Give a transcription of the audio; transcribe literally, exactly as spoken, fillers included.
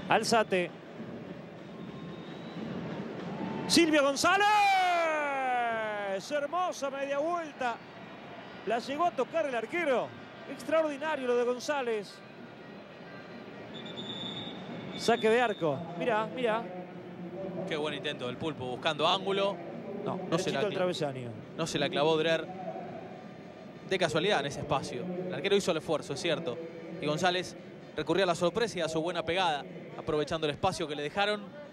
Alzate. Silvio González. Hermosa media vuelta. La llegó a tocar el arquero. Extraordinario lo de González. Saque de arco. Mirá, mirá. Qué buen intento del Pulpo buscando ángulo. No, no se, la el travesaño. no se la clavó Drer. De casualidad en ese espacio. El arquero hizo el esfuerzo, es cierto. Y González recurrió a la sorpresa y a su buena pegada, aprovechando el espacio que le dejaron.